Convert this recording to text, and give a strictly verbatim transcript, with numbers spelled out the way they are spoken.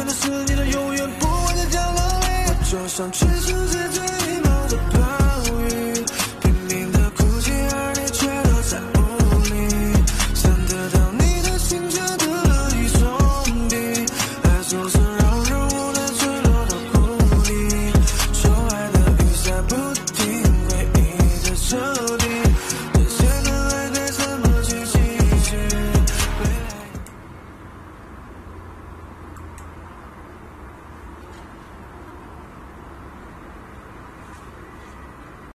的是你的永远不会在角落里，我就像全世